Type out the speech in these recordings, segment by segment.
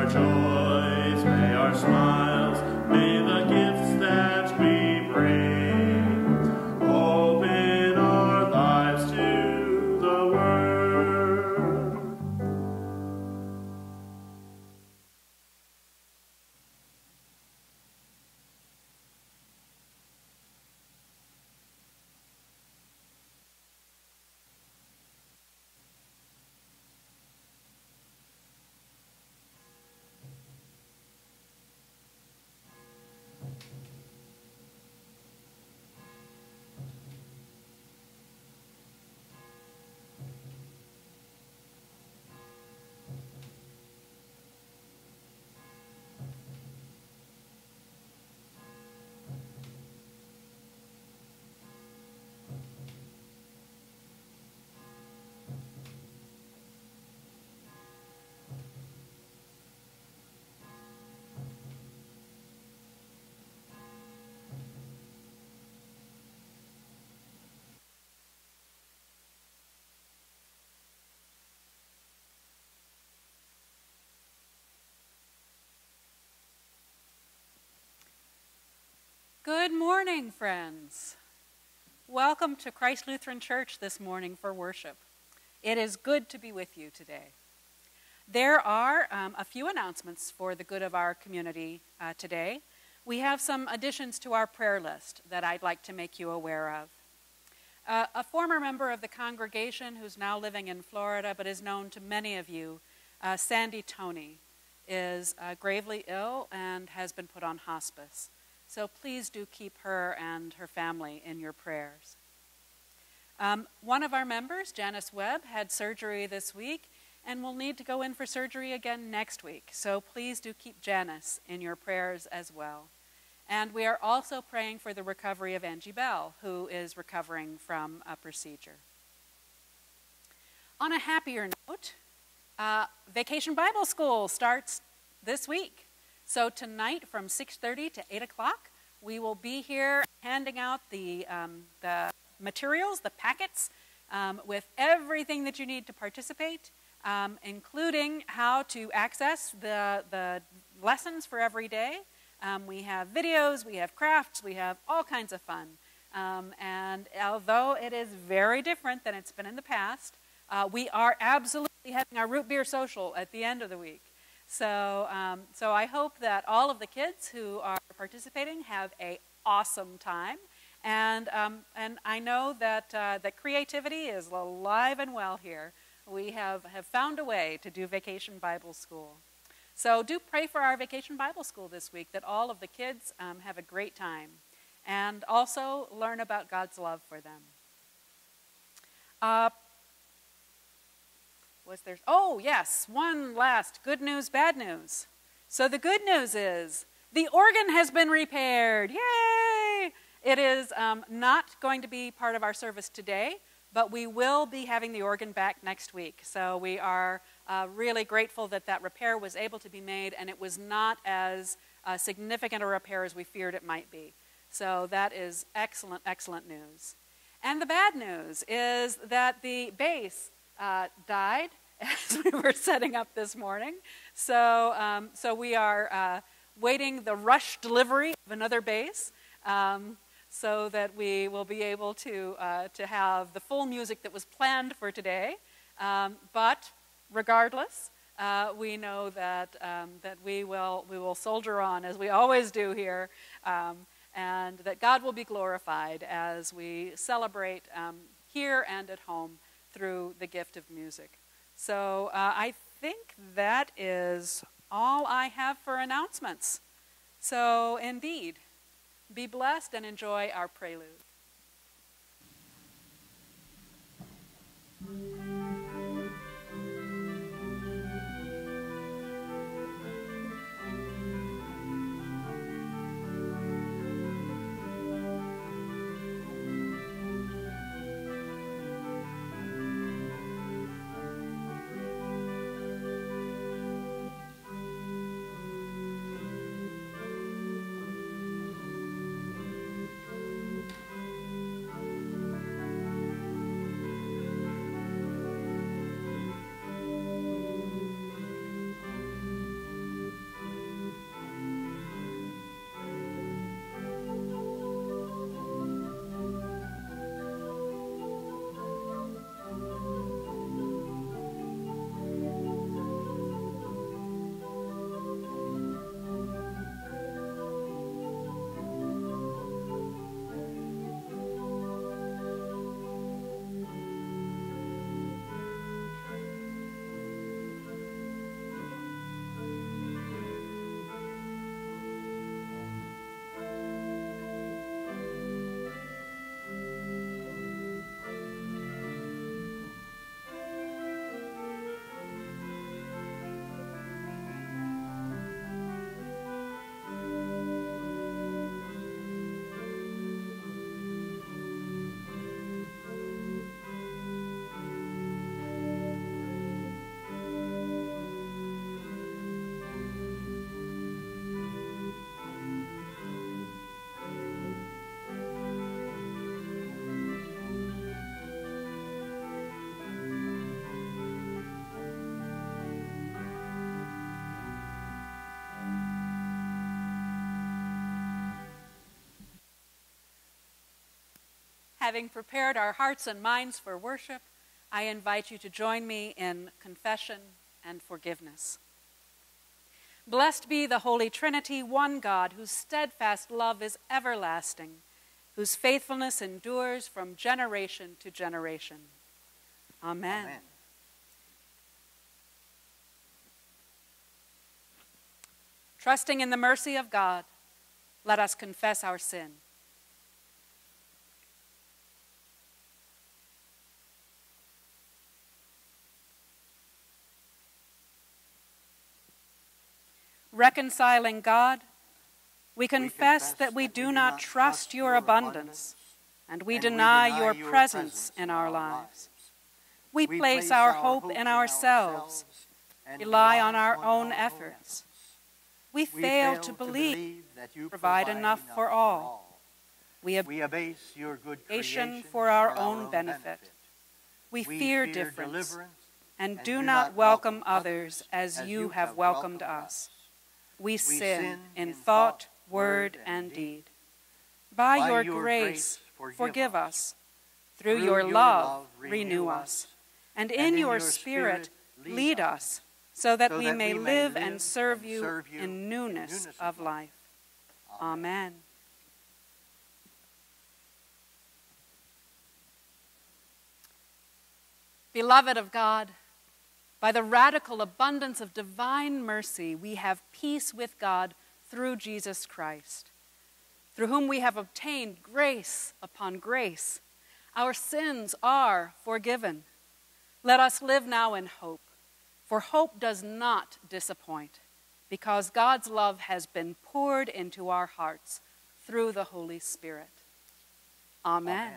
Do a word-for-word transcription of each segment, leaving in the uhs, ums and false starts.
our joys, may our smiles, may the gifts that we bring open our lives to the world. Good morning, friends. Welcome to Christ Lutheran Church this morning for worship. It is good to be with you today. There are um, a few announcements for the good of our community uh, today. We have some additions to our prayer list that I'd like to make you aware of. Uh, a former member of the congregation who's now living in Florida but is known to many of you, uh, Sandy Toney, is uh, gravely ill and has been put on hospice. So please do keep her and her family in your prayers. Um, one of our members, Janice Webb, had surgery this week and will need to go in for surgery again next week. So please do keep Janice in your prayers as well. And we are also praying for the recovery of Angie Bell, who is recovering from a procedure. On a happier note, uh, Vacation Bible School starts this week. So tonight from six thirty to eight o'clock, we will be here handing out the, um, the materials, the packets, um, with everything that you need to participate, um, including how to access the, the lessons for every day. Um, we have videos, we have crafts, we have all kinds of fun. Um, and although it is very different than it's been in the past, uh, we are absolutely having our root beer social at the end of the week. So, um, so I hope that all of the kids who are participating have an awesome time. And, um, and I know that, uh, that creativity is alive and well here. We have, have found a way to do Vacation Bible School. So do pray for our Vacation Bible School this week, that all of the kids um, have a great time. And also learn about God's love for them. Uh, Was there? Oh, yes, one last good news, bad news. So the good news is the organ has been repaired. Yay! It is um, not going to be part of our service today, but we will be having the organ back next week. So we are uh, really grateful that that repair was able to be made, and it was not as uh, significant a repair as we feared it might be. So that is excellent, excellent news. And the bad news is that the bass uh, died as we were setting up this morning. So, um, so we are uh, waiting the rush delivery of another bass um, so that we will be able to, uh, to have the full music that was planned for today. Um, but regardless, uh, we know that, um, that we, will, we will soldier on as we always do here, um, and that God will be glorified as we celebrate um, here and at home through the gift of music. So uh, I think that is all I have for announcements. So indeed, be blessed and enjoy our prelude. Having prepared our hearts and minds for worship, I invite you to join me in confession and forgiveness. Blessed be the Holy Trinity, one God, whose steadfast love is everlasting, whose faithfulness endures from generation to generation. Amen. Amen. Trusting in the mercy of God, let us confess our sin. Reconciling God, we confess that we do not trust your abundance, and we deny your presence in our lives. We place our hope in ourselves, rely on our own efforts. We fail to believe that you provide enough for all. We abase your good creation for our own benefit. We fear difference and do not welcome others as you have welcomed us. We sin in thought, word, and deed. By your grace, forgive us. Through your love, renew us. And in your Spirit, lead us, so that we may live and serve you in newness of life. Amen. Beloved of God, by the radical abundance of divine mercy, we have peace with God through Jesus Christ, through whom we have obtained grace upon grace. Our sins are forgiven. Let us live now in hope, for hope does not disappoint, because God's love has been poured into our hearts through the Holy Spirit. Amen. Amen.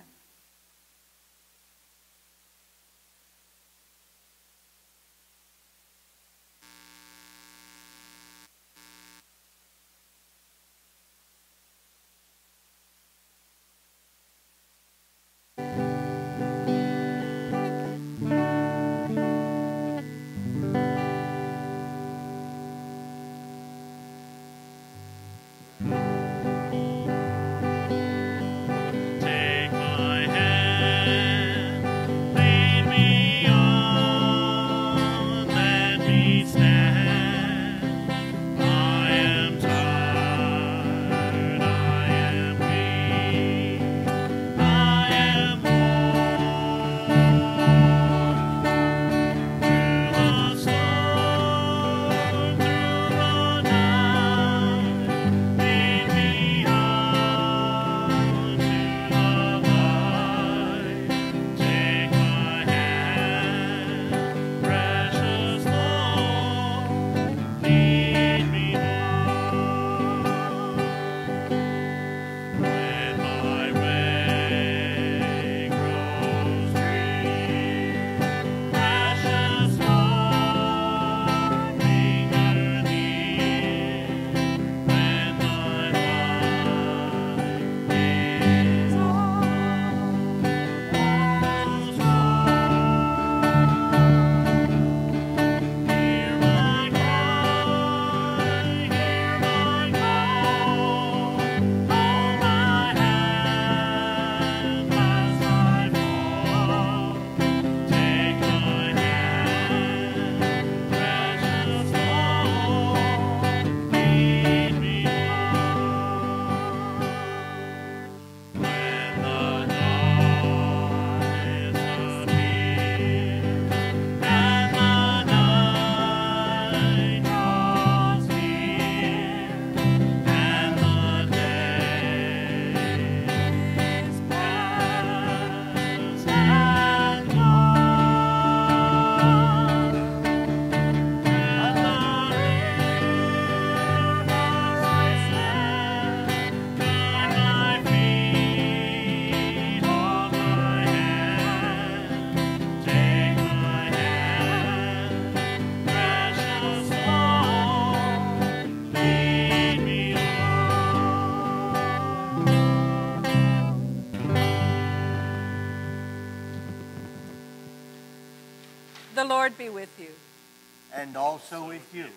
The Lord be with you. And also with you.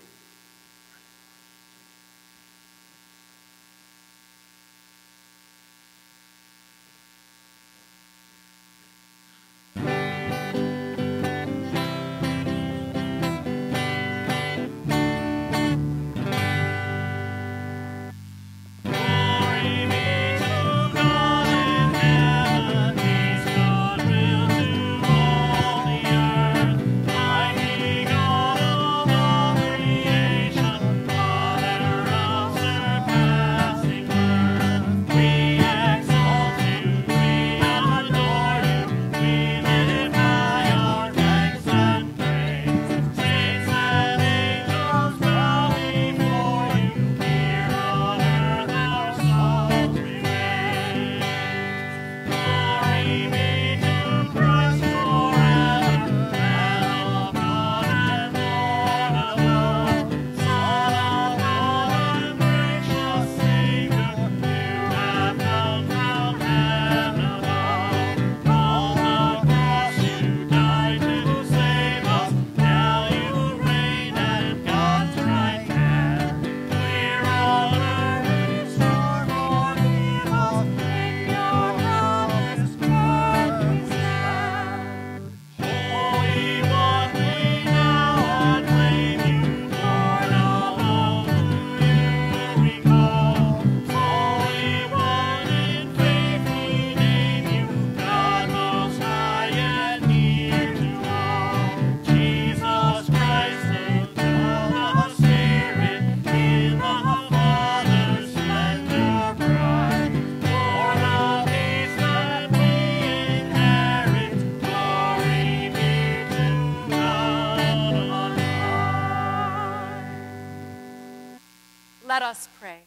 Let us pray.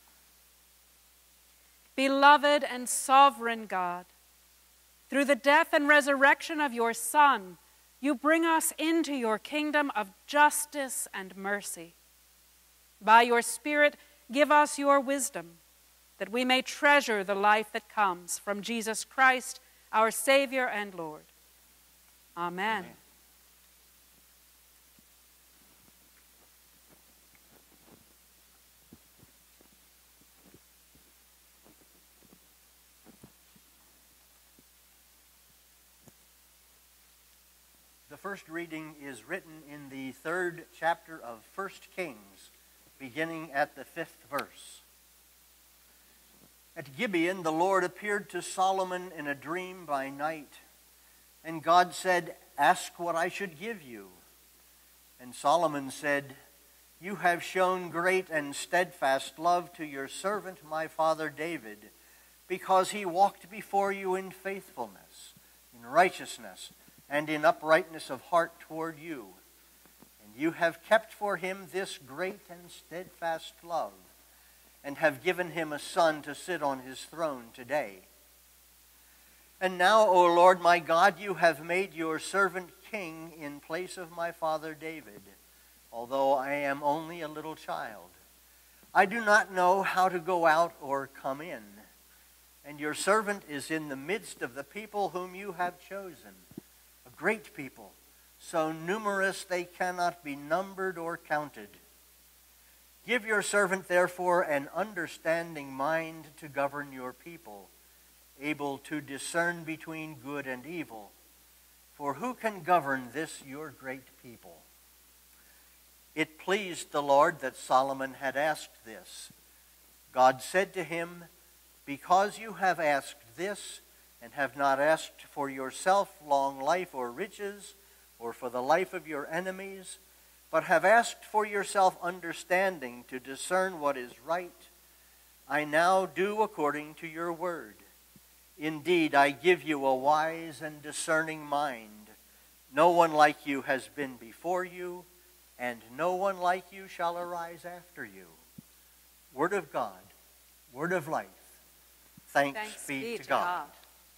Beloved and sovereign God, through the death and resurrection of your Son, you bring us into your kingdom of justice and mercy. By your Spirit, give us your wisdom, that we may treasure the life that comes from Jesus Christ, our Savior and Lord. Amen. Amen. The first reading is written in the third chapter of First Kings, beginning at the fifth verse. At Gibeon, the Lord appeared to Solomon in a dream by night, and God said, "Ask what I should give you." And Solomon said, "You have shown great and steadfast love to your servant, my father David, because he walked before you in faithfulness, in righteousness, and in uprightness of heart toward you. And you have kept for him this great and steadfast love, and have given him a son to sit on his throne today. And now, O Lord my God, you have made your servant king in place of my father David, although I am only a little child. I do not know how to go out or come in, and your servant is in the midst of the people whom you have chosen, a great people, so numerous they cannot be numbered or counted. Give your servant, therefore, an understanding mind to govern your people, able to discern between good and evil. For who can govern this your great people?" It pleased the Lord that Solomon had asked this. God said to him, "Because you have asked this, and have not asked for yourself long life or riches, or for the life of your enemies, but have asked for yourself understanding to discern what is right, I now do according to your word. Indeed, I give you a wise and discerning mind. No one like you has been before you, and no one like you shall arise after you." Word of God, word of life. Thanks, Thanks be, be to God. God.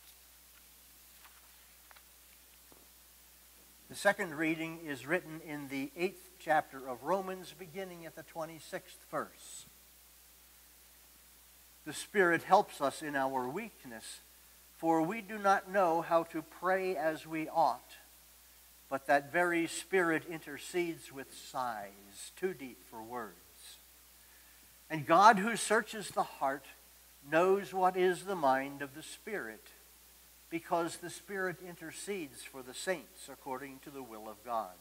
The second reading is written in the eighth chapter of Romans, beginning at the twenty-sixth verse. The Spirit helps us in our weakness, for we do not know how to pray as we ought, but that very Spirit intercedes with sighs too deep for words. And God, who searches the heart, knows what is the mind of the Spirit, because the Spirit intercedes for the saints according to the will of God.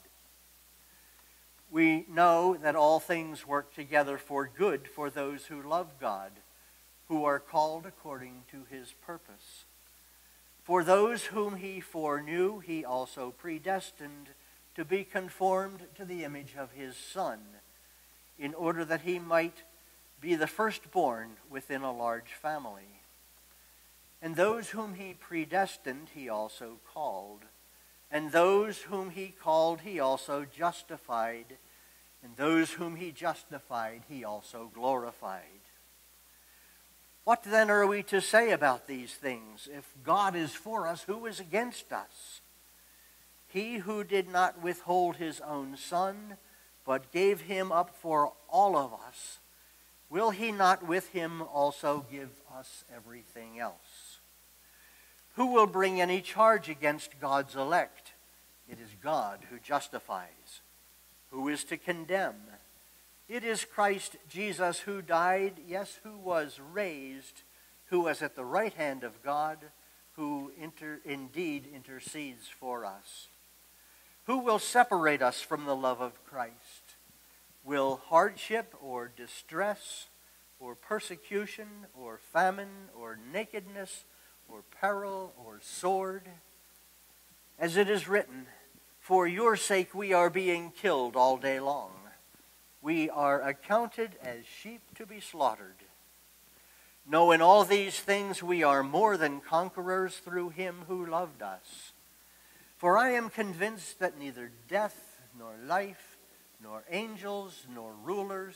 We know that all things work together for good for those who love God, who are called according to his purpose. For those whom he foreknew, he also predestined to be conformed to the image of his Son, in order that he might be the firstborn within a large family. And those whom he predestined, he also called. And those whom he called, he also justified. And those whom he justified, he also glorified. What then are we to say about these things? If God is for us, who is against us? He who did not withhold his own Son, but gave him up for all of us, will he not with him also give us everything else? Who will bring any charge against God's elect? It is God who justifies. Who is to condemn? It is Christ Jesus who died, yes, who was raised, who was at the right hand of God, who inter- indeed intercedes for us. Who will separate us from the love of Christ? Will hardship or distress or persecution or famine or nakedness or peril or sword? As it is written, "For your sake we are being killed all day long. We are accounted as sheep to be slaughtered. No, in all these things we are more than conquerors through him who loved us. For I am convinced that neither death nor life, nor angels, nor rulers,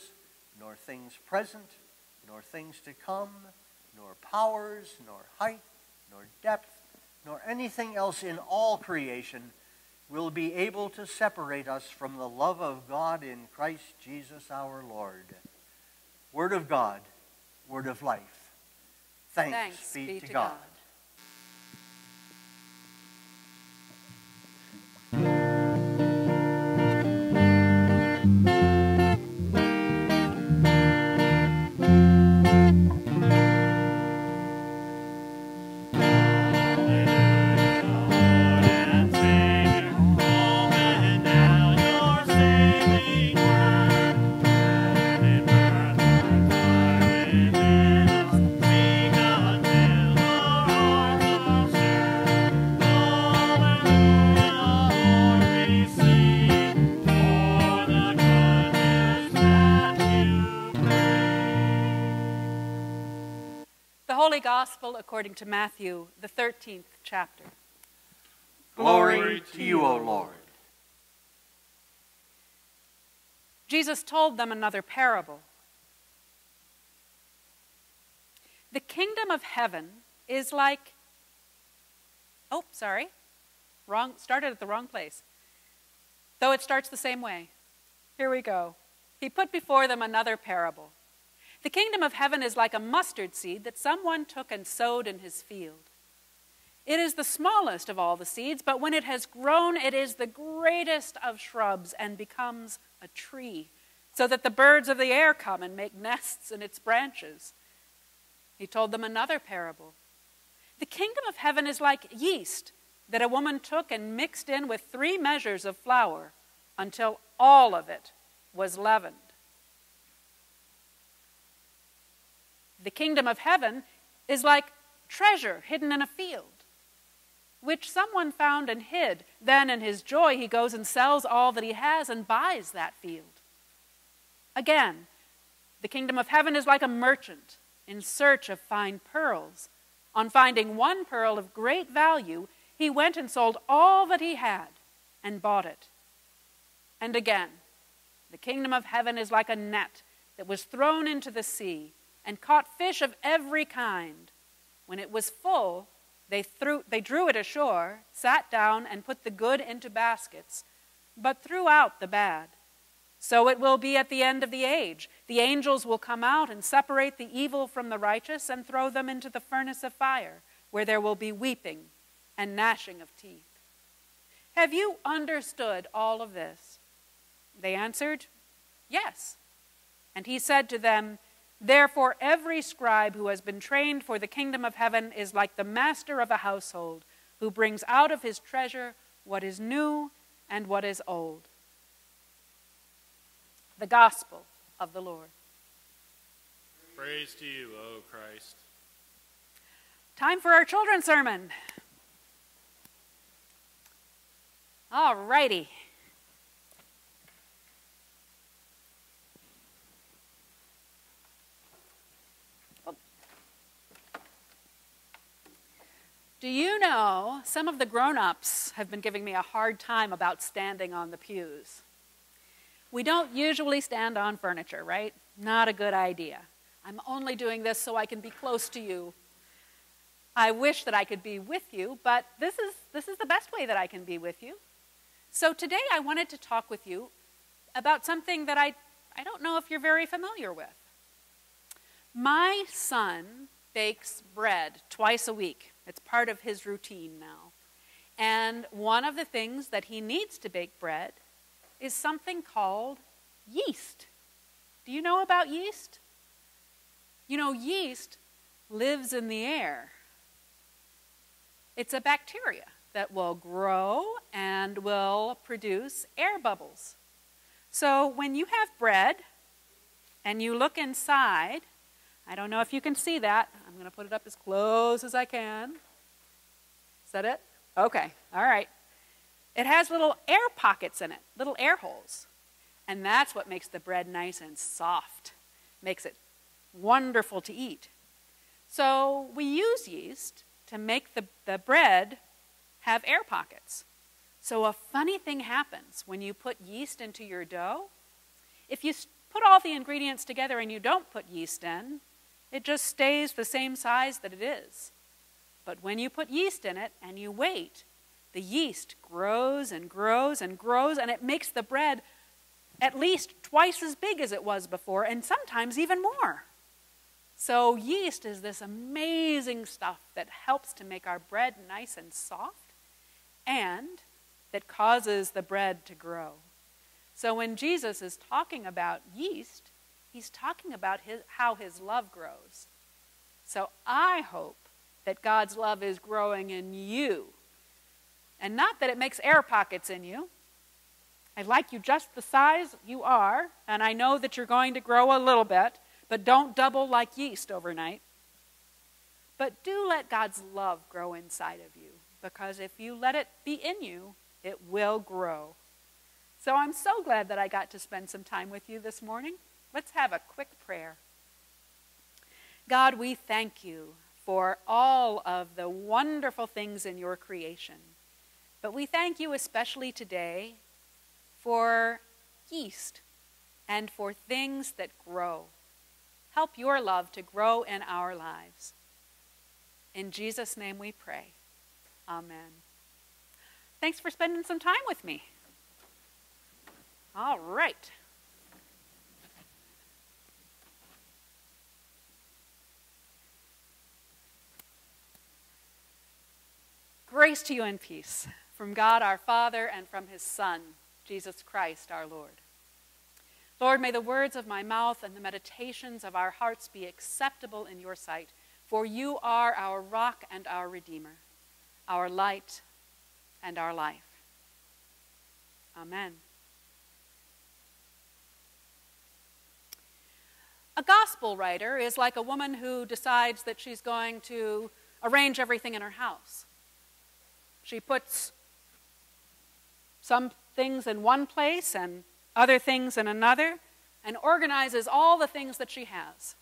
nor things present, nor things to come, nor powers, nor height, nor depth, nor anything else in all creation will be able to separate us from the love of God in Christ Jesus our Lord. Word of God, word of life. Thanks, Thanks be, be to, to God. God. Holy Gospel according to Matthew, the thirteenth chapter. Glory to you, O Lord. Jesus told them another parable. The kingdom of heaven is like, oh, sorry, wrong, started at the wrong place. Though it starts the same way. Here we go. He put before them another parable. The kingdom of heaven is like a mustard seed that someone took and sowed in his field. It is the smallest of all the seeds, but when it has grown, it is the greatest of shrubs and becomes a tree, so that the birds of the air come and make nests in its branches. He told them another parable. The kingdom of heaven is like yeast that a woman took and mixed in with three measures of flour until all of it was leavened. The kingdom of heaven is like treasure hidden in a field, which someone found and hid. Then in his joy he goes and sells all that he has and buys that field. Again, the kingdom of heaven is like a merchant in search of fine pearls. On finding one pearl of great value, he went and sold all that he had and bought it. And again, the kingdom of heaven is like a net that was thrown into the sea and caught fish of every kind. When it was full, they, threw, they drew it ashore, sat down, and put the good into baskets, but threw out the bad. So it will be at the end of the age. The angels will come out and separate the evil from the righteous and throw them into the furnace of fire, where there will be weeping and gnashing of teeth. Have you understood all of this? They answered, yes. And he said to them, therefore, every scribe who has been trained for the kingdom of heaven is like the master of a household, who brings out of his treasure what is new and what is old. The gospel of the Lord. Praise to you, O Christ. Time for our children's sermon. All righty. Do you know, some of the grown-ups have been giving me a hard time about standing on the pews. We don't usually stand on furniture, right? Not a good idea. I'm only doing this so I can be close to you. I wish that I could be with you, but this is, this is the best way that I can be with you. So today I wanted to talk with you about something that I, I don't know if you're very familiar with. My son bakes bread twice a week. It's part of his routine now. And one of the things that he needs to bake bread is something called yeast. Do you know about yeast? You know, yeast lives in the air. It's a bacteria that will grow and will produce air bubbles. So when you have bread and you look inside, I don't know if you can see that. I'm going to put it up as close as I can. Is that it? Okay. All right. It has little air pockets in it, little air holes. And that's what makes the bread nice and soft, makes it wonderful to eat. So we use yeast to make the, the bread have air pockets. So a funny thing happens when you put yeast into your dough. If you, put all the ingredients together and you don't put yeast in, it just stays the same size that it is. But when you put yeast in it and you wait, the yeast grows and grows and grows, and it makes the bread at least twice as big as it was before, and sometimes even more. So yeast is this amazing stuff that helps to make our bread nice and soft, and that causes the bread to grow. So when Jesus is talking about yeast, he's talking about his, how his love grows. So I hope that God's love is growing in you. And not that it makes air pockets in you. I like you just the size you are, and I know that you're going to grow a little bit, but don't double like yeast overnight. But do let God's love grow inside of you, because if you let it be in you, it will grow. So I'm so glad that I got to spend some time with you this morning. Let's have a quick prayer. God, we thank you for all of the wonderful things in your creation. But we thank you especially today for yeast and for things that grow. Help your love to grow in our lives. In Jesus' name we pray. Amen. Thanks for spending some time with me. All right. Grace to you and peace from God our Father and from his Son, Jesus Christ our Lord. Lord, may the words of my mouth and the meditations of our hearts be acceptable in your sight, for you are our rock and our Redeemer, our light and our life. Amen. A gospel writer is like a woman who decides that she's going to arrange everything in her house. She puts some things in one place and other things in another, and organizes all the things that she has.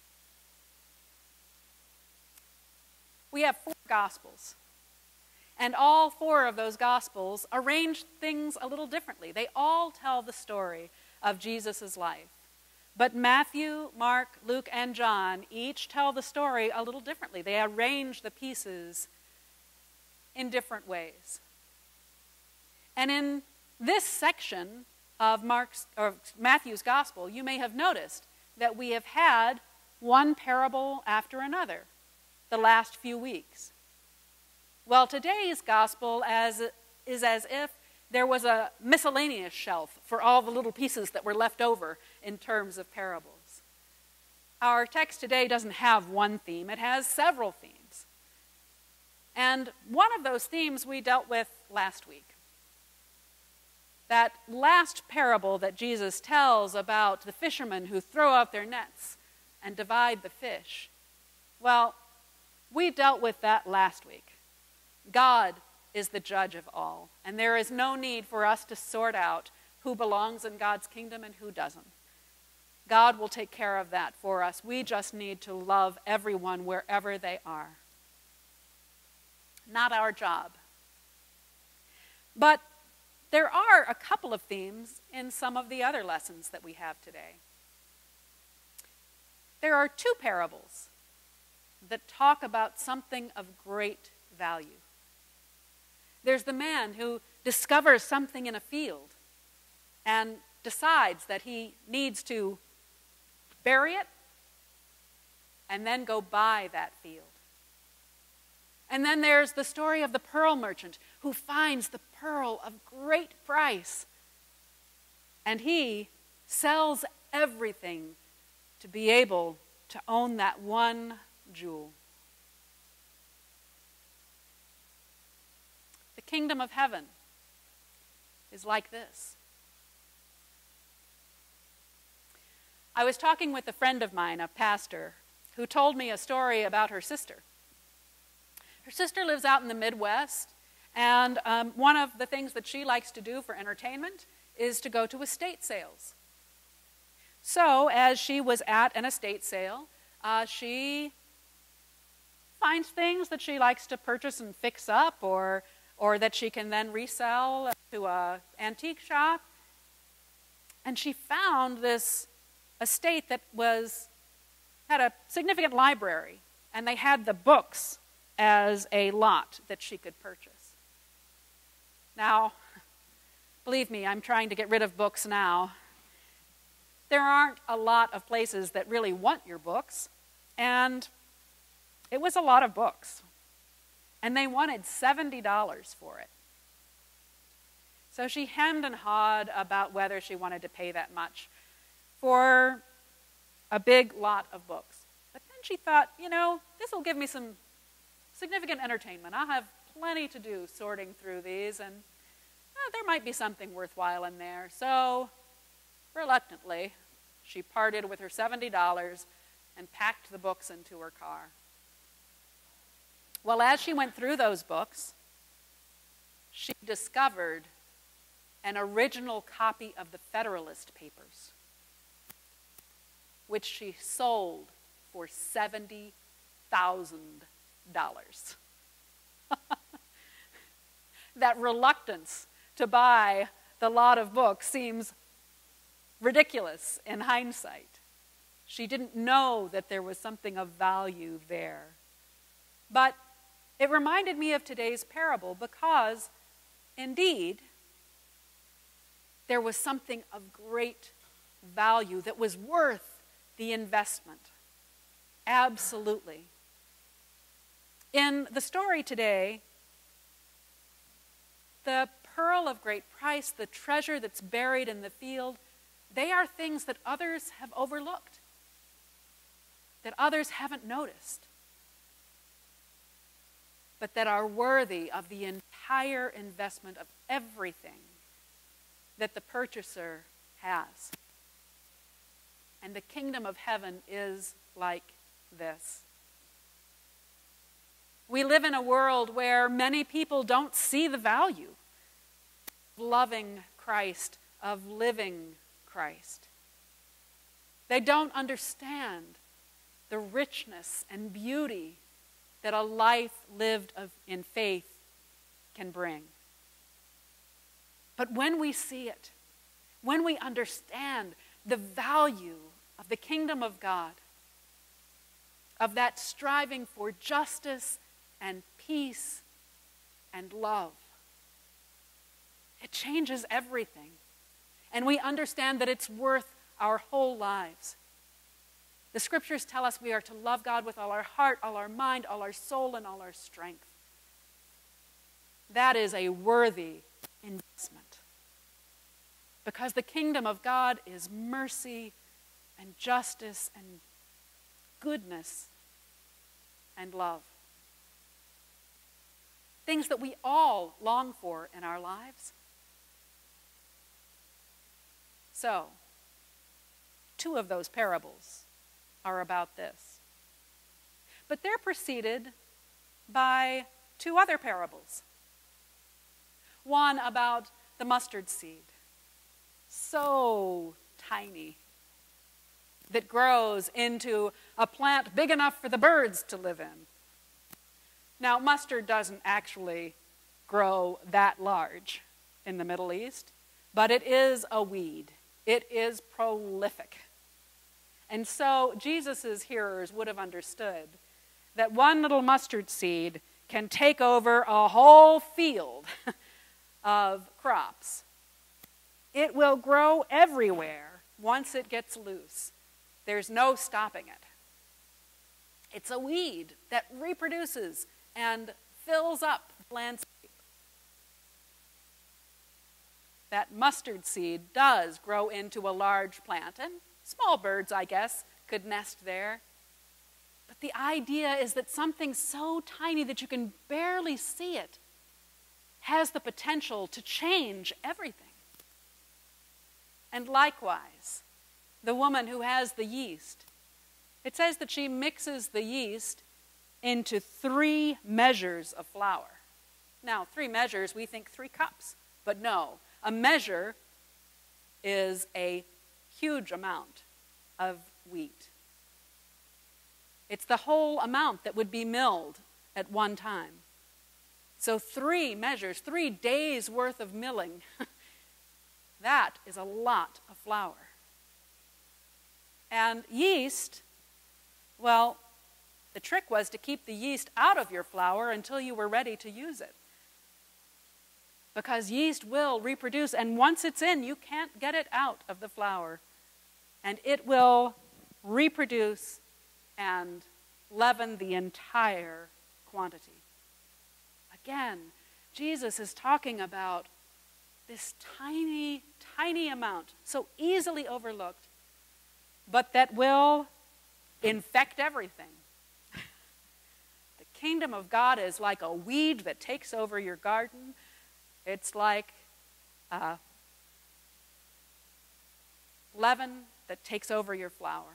We have four Gospels, and all four of those Gospels arrange things a little differently. They all tell the story of Jesus' life. But Matthew, Mark, Luke, and John each tell the story a little differently. They arrange the pieces in different ways. And in this section of Mark's or Matthew's gospel, you may have noticed that we have had one parable after another the last few weeks. Well, today's gospel as is as if there was a miscellaneous shelf for all the little pieces that were left over in terms of parables. Our text today doesn't have one theme, it has several themes. And one of those themes we dealt with last week. That last parable that Jesus tells about the fishermen who throw out their nets and divide the fish. Well, we dealt with that last week. God is the judge of all, and there is no need for us to sort out who belongs in God's kingdom and who doesn't. God will take care of that for us. We just need to love everyone wherever they are. Not our job. But there are a couple of themes in some of the other lessons that we have today. There are two parables that talk about something of great value. There's the man who discovers something in a field and decides that he needs to bury it and then go buy that field. And then there's the story of the pearl merchant who finds the pearl of great price. And he sells everything to be able to own that one jewel. The kingdom of heaven is like this. I was talking with a friend of mine, a pastor, who told me a story about her sister. Her sister lives out in the Midwest, and um, one of the things that she likes to do for entertainment is to go to estate sales. So, as she was at an estate sale, uh, she finds things that she likes to purchase and fix up, or, or that she can then resell to an antique shop. And she found this a state that was had a significant library, and they had the books as a lot that she could purchase. Now, believe me, I'm trying to get rid of books now. There aren't a lot of places that really want your books, and it was a lot of books. And they wanted seventy dollars for it. So she hemmed and hawed about whether she wanted to pay that much for a big lot of books. But then she thought, you know, this will give me some significant entertainment. I'll have plenty to do sorting through these, and oh, there might be something worthwhile in there. So, reluctantly, she parted with her seventy dollars and packed the books into her car. Well, as she went through those books, she discovered an original copy of the Federalist Papers, which she sold for seventy thousand dollars. That reluctance to buy the lot of books seems ridiculous in hindsight. She didn't know that there was something of value there. But it reminded me of today's parable because, indeed, there was something of great value that was worth the investment. Absolutely. In the story today, the pearl of great price, the treasure that's buried in the field, they are things that others have overlooked, that others haven't noticed, but that are worthy of the entire investment of everything that the purchaser has. And the kingdom of heaven is like this. We live in a world where many people don't see the value of loving Christ, of living Christ. They don't understand the richness and beauty that a life lived of, in faith can bring. But when we see it, when we understand the value of the kingdom of God, of that striving for justice and peace and love, it changes everything. And we understand that it's worth our whole lives. The scriptures tell us we are to love God with all our heart, all our mind, all our soul, and all our strength. That is a worthy investment. Because the kingdom of God is mercy and justice and goodness and love. Things that we all long for in our lives. So, two of those parables are about this. But they're preceded by two other parables. One about the mustard seed, so tiny, that grows into a plant big enough for the birds to live in. Now, mustard doesn't actually grow that large in the Middle East, but it is a weed. It is prolific. And so Jesus' hearers would have understood that one little mustard seed can take over a whole field of crops. It will grow everywhere once it gets loose. There's no stopping it. It's a weed that reproduces and fills up the landscape. That mustard seed does grow into a large plant, and small birds, I guess, could nest there. But the idea is that something so tiny that you can barely see it has the potential to change everything. And likewise, the woman who has the yeast, it says that she mixes the yeast into three measures of flour. Now, three measures, we think three cups, but no. A measure is a huge amount of wheat. It's the whole amount that would be milled at one time. So three measures, three days' worth of milling, that is a lot of flour. And yeast, well, the trick was to keep the yeast out of your flour until you were ready to use it. Because yeast will reproduce, and once it's in, you can't get it out of the flour. And it will reproduce and leaven the entire quantity. Again, Jesus is talking about this tiny, tiny amount, so easily overlooked, but that will infect everything. The kingdom of God is like a weed that takes over your garden. It's like uh, leaven that takes over your flour.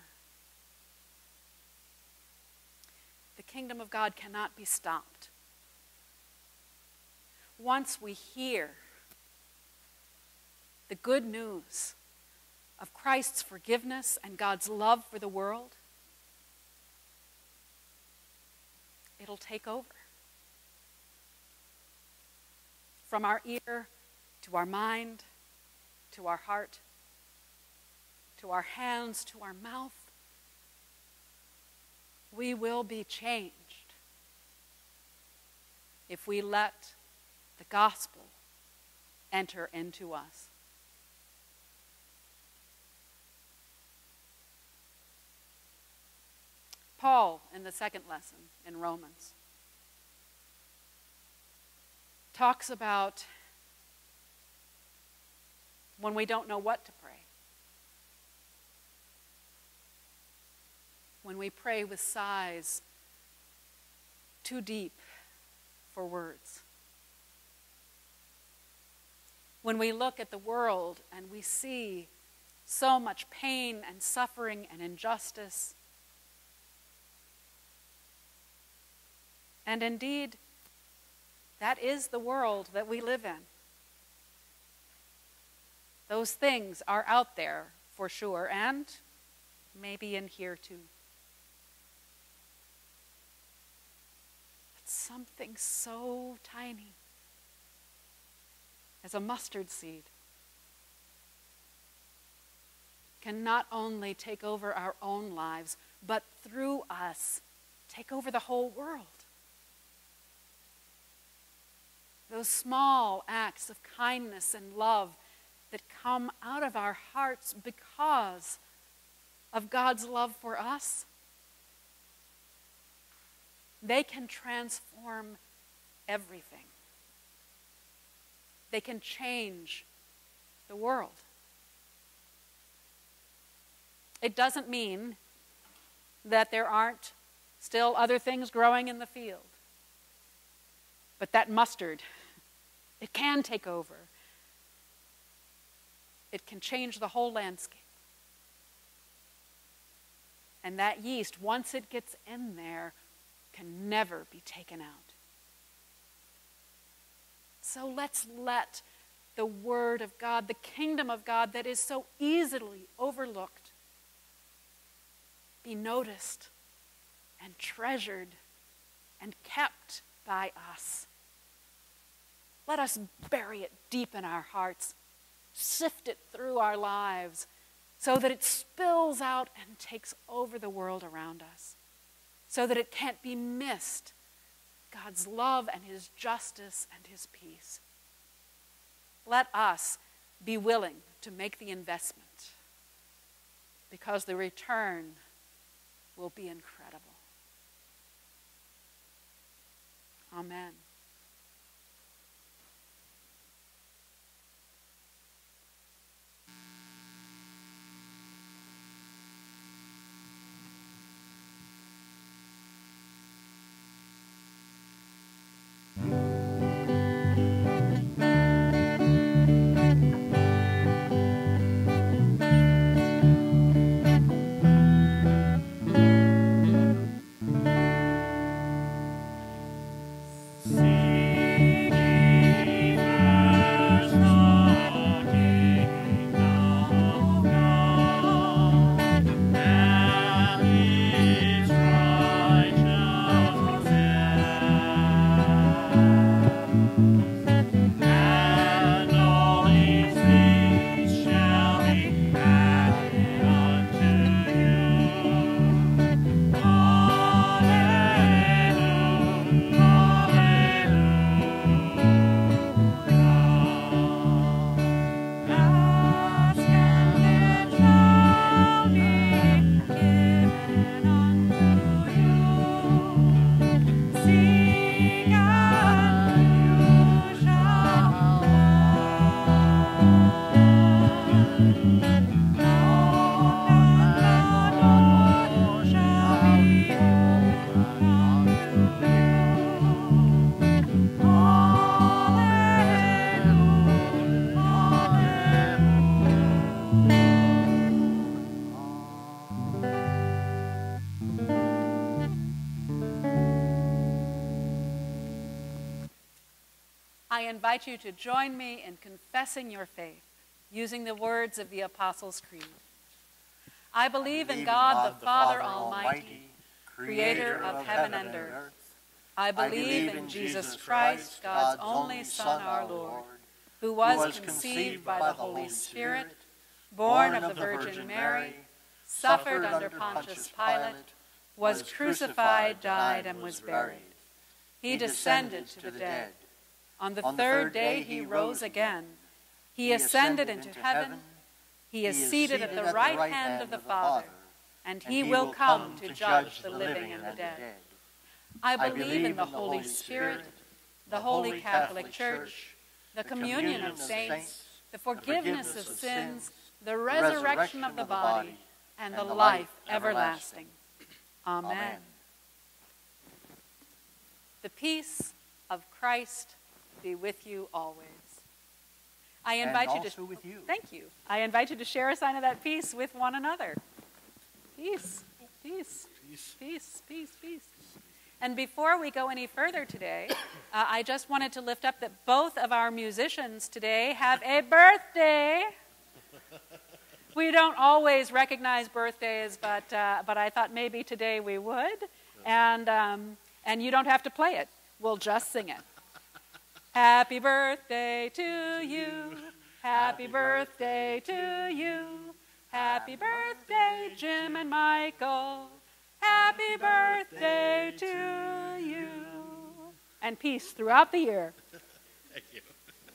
The kingdom of God cannot be stopped. Once we hear the good news of Christ's forgiveness and God's love for the world, it'll take over. From our ear to our mind, to our heart, to our hands, to our mouth, we will be changed if we let the gospel enter into us. Paul, in the second lesson in Romans, talks about when we don't know what to pray. When we pray with sighs too deep for words. When we look at the world and we see so much pain and suffering and injustice. And indeed, that is the world that we live in. Those things are out there for sure, and maybe in here too. But something so tiny as a mustard seed can not only take over our own lives, but through us, take over the whole world. Those small acts of kindness and love that come out of our hearts because of God's love for us, they can transform everything. They can change the world. It doesn't mean that there aren't still other things growing in the field. But that mustard, it can take over. It can change the whole landscape. And that yeast, once it gets in there, can never be taken out. So let's let the Word of God, the kingdom of God that is so easily overlooked, be noticed and treasured and kept by us. Let us bury it deep in our hearts, sift it through our lives so that it spills out and takes over the world around us, so that it can't be missed, God's love and His justice and His peace. Let us be willing to make the investment, because the return will be incredible. Amen. I invite you to join me in confessing your faith using the words of the Apostles' Creed. I believe in God, the Father Almighty, creator of heaven and earth. I believe in Jesus Christ, God's only Son, our Lord, who was conceived by the Holy Spirit, born of the Virgin Mary, suffered under Pontius Pilate, was crucified, died, and was buried. He descended to the dead. On the third day he rose again. He ascended into heaven. He is seated at the right hand of the Father, and he will come to judge the living and the dead. I believe in the Holy Spirit, the Holy Catholic Church, the communion of saints, the forgiveness of sins, the resurrection of the body, and the life everlasting. Amen. The peace of Christ be with you always. I invite and you also to with you. Thank you. I invite you to share a sign of that peace with one another. Peace, peace, Peace. peace, peace, peace. And before we go any further today, uh, I just wanted to lift up that both of our musicians today have a birthday. We don't always recognize birthdays, but uh, but I thought maybe today we would. And um, and you don't have to play it. We'll just sing it. Happy birthday to you. Happy birthday to you. Happy birthday, Jim and Michael. Happy birthday to you. And peace throughout the year. Thank you.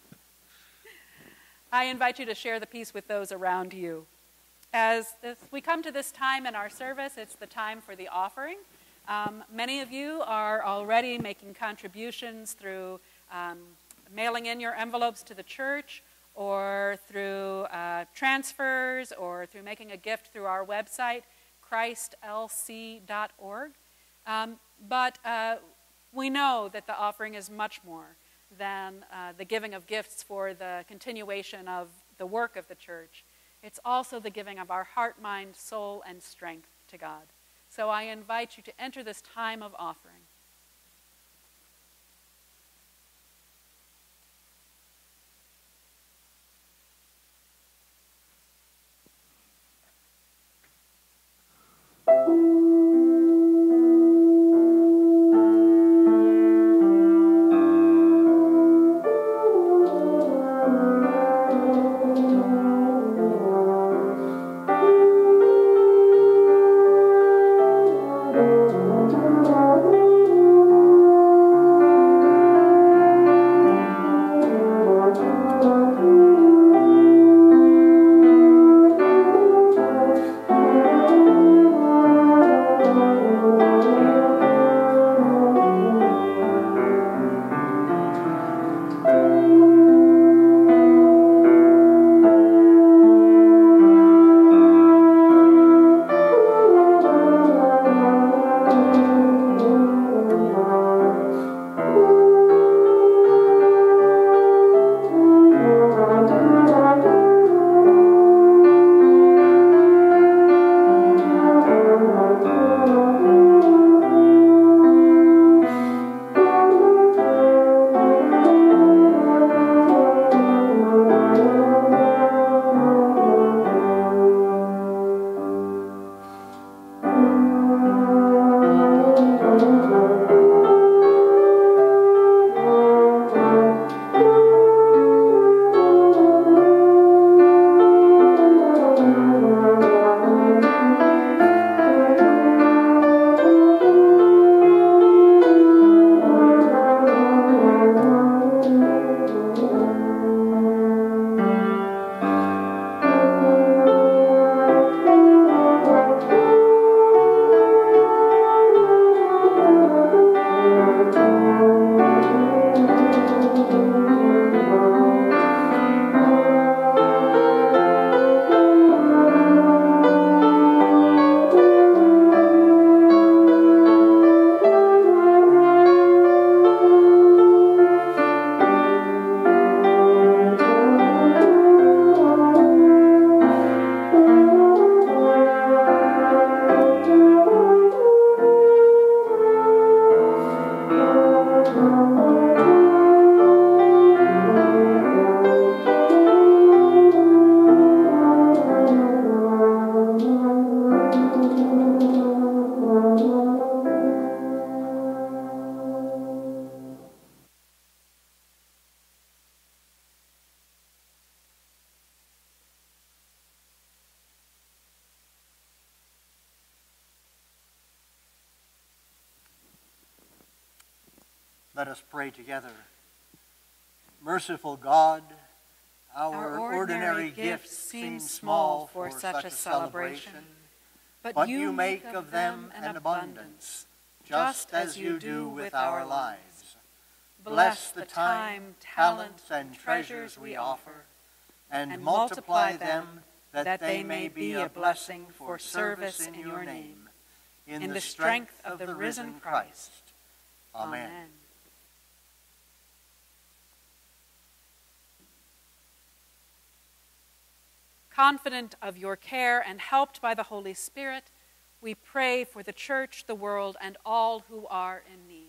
I invite you to share the peace with those around you. As this, we come to this time in our service, it's the time for the offering. Um, many of you are already making contributions through um, mailing in your envelopes to the church, or through uh, transfers, or through making a gift through our website, christ l c dot org. Um, but uh, we know that the offering is much more than uh, the giving of gifts for the continuation of the work of the church. It's also the giving of our heart, mind, soul, and strength to God. So I invite you to enter this time of offering. Thank you. Let us pray together. Merciful God, our, Our ordinary gifts seem small for such a celebration, but you make of them an abundance, just as you do with our lives. Bless the time, talents, and treasures we offer, and multiply them that they may be a blessing for service in your name, in the strength of the risen Christ. Amen. Confident of your care and helped by the Holy Spirit, we pray for the church, the world, and all who are in need.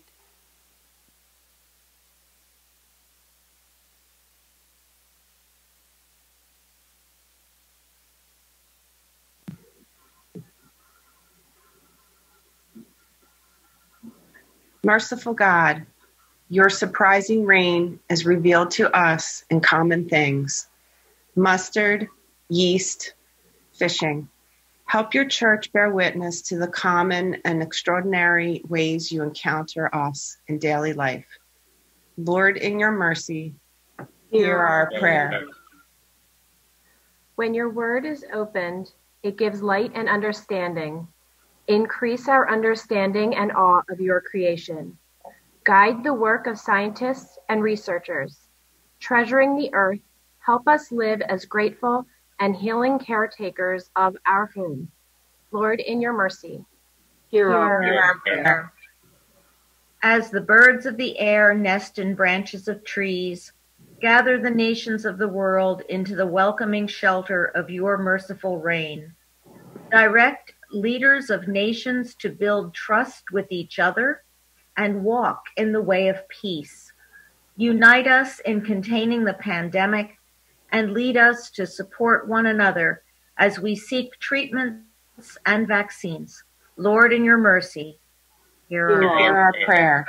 Merciful God, your surprising reign is revealed to us in common things: mustard, yeast, fishing. Help your church bear witness to the common and extraordinary ways you encounter us in daily life. Lord, in your mercy, hear our prayer. When your word is opened, it gives light and understanding. Increase our understanding and awe of your creation. Guide the work of scientists and researchers. Treasuring the earth, help us live as grateful and healing caretakers of our home. Lord, in your mercy, Hear our prayer. As the birds of the air nest in branches of trees, gather the nations of the world into the welcoming shelter of your merciful reign. Direct leaders of nations to build trust with each other and walk in the way of peace. Unite us in containing the pandemic and lead us to support one another as we seek treatments and vaccines. Lord, in your mercy, hear our, Hear our prayer.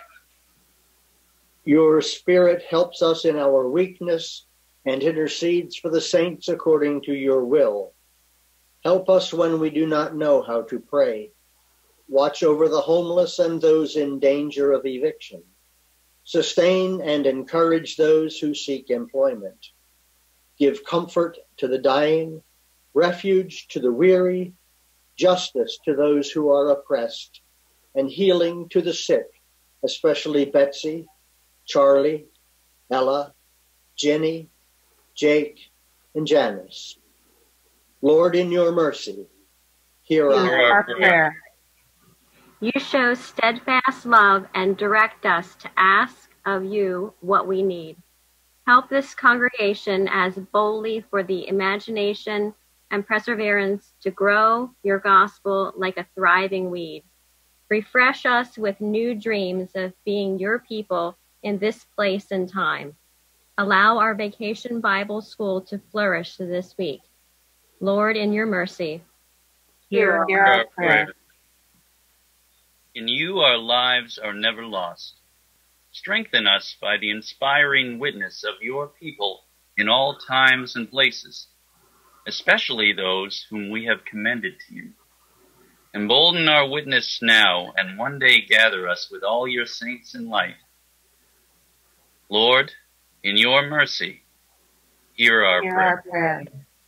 Your Spirit helps us in our weakness and intercedes for the saints according to your will. Help us when we do not know how to pray. Watch over the homeless and those in danger of eviction. Sustain and encourage those who seek employment. Give comfort to the dying, refuge to the weary, justice to those who are oppressed, and healing to the sick, especially Betsy, Charlie, Ella, Jenny, Jake, and Janice. Lord, in your mercy, hear our, our prayer. You show steadfast love and direct us to ask of you what we need. Help this congregation as boldly for the imagination and perseverance to grow your gospel like a thriving weed. Refresh us with new dreams of being your people in this place and time. Allow our Vacation Bible School to flourish this week. Lord, in your mercy, hear our prayer. In you our lives are never lost. Strengthen us by the inspiring witness of your people in all times and places, especially those whom we have commended to you. Embolden our witness now, and one day gather us with all your saints in light. Lord, in your mercy, hear our hear prayer. Our prayer.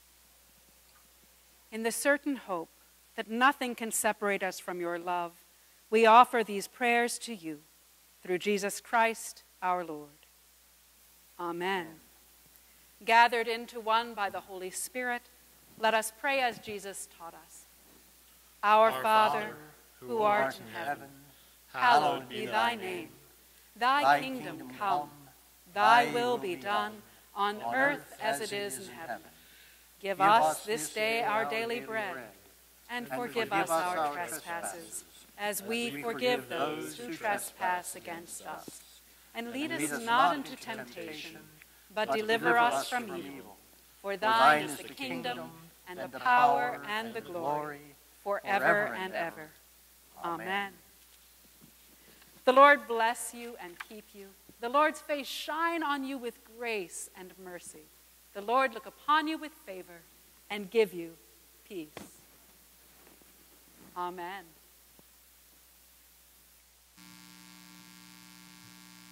In the certain hope that nothing can separate us from your love, we offer these prayers to you through Jesus Christ our Lord. Amen. Gathered into one by the Holy Spirit, let us pray as Jesus taught us. Our, Our Father, Father, who art in heaven, hallowed be thy name. Thy kingdom come, thy will be done on earth as it is in heaven. Give us this day our daily bread, and forgive us our trespasses, as we forgive those who trespass against us. And lead us not into temptation, but deliver us from evil. For thine is the kingdom, and the power, and the glory, forever and ever. Amen. The Lord bless you and keep you. The Lord's face shine on you with grace and mercy. The Lord look upon you with favor and give you peace. Amen.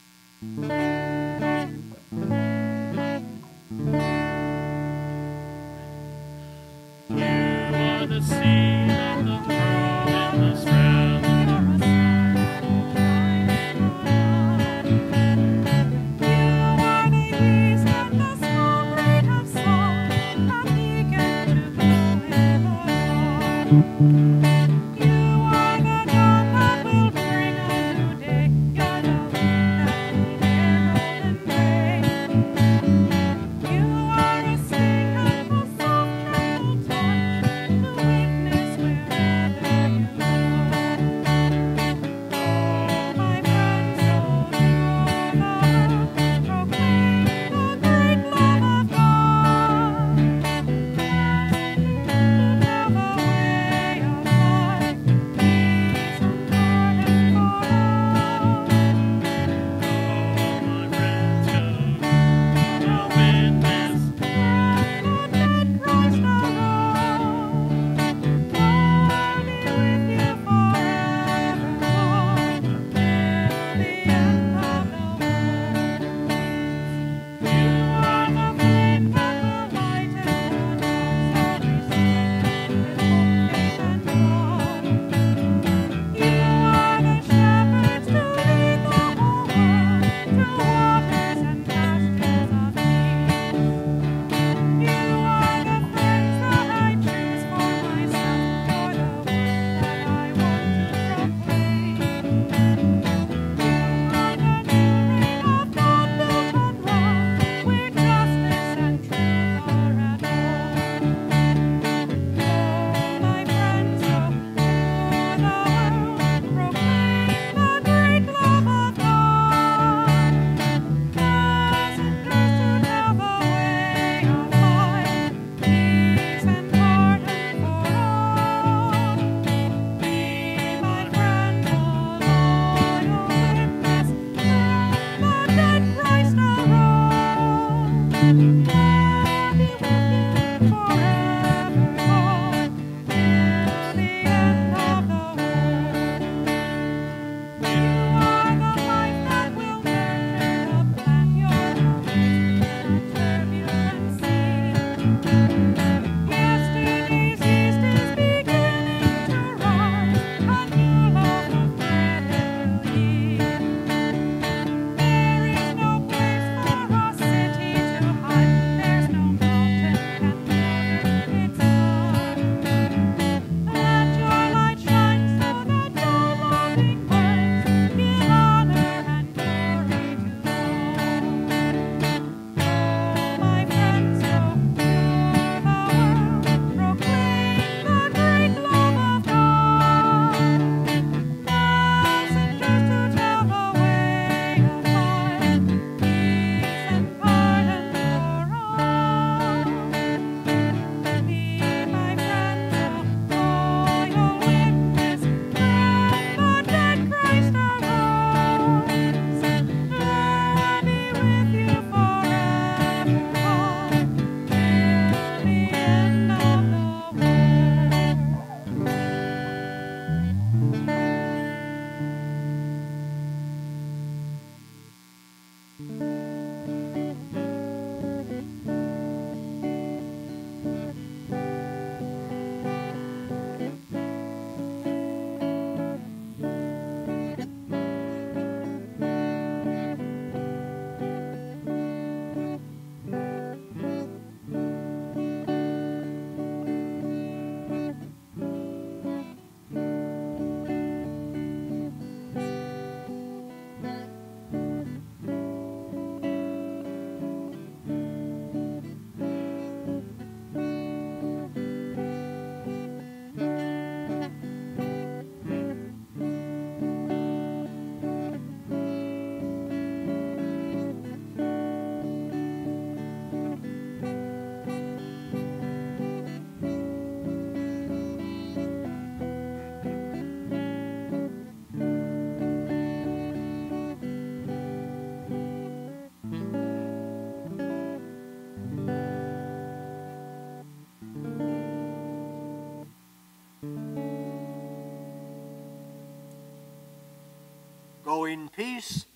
Go in peace.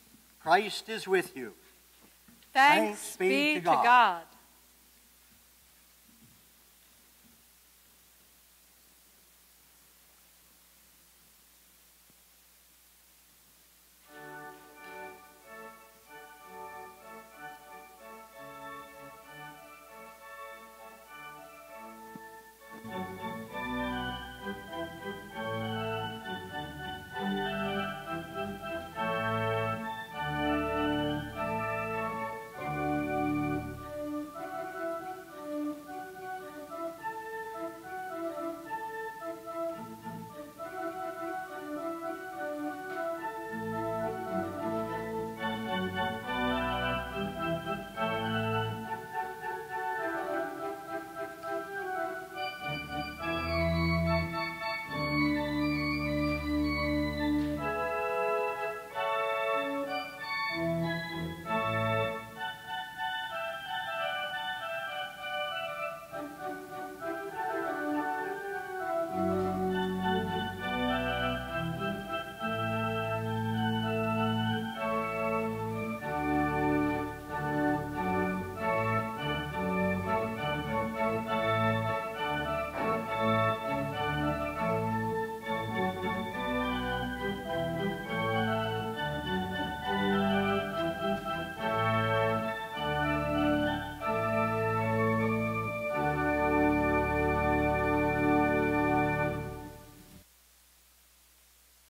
Christ is with you. Thanks, be to God.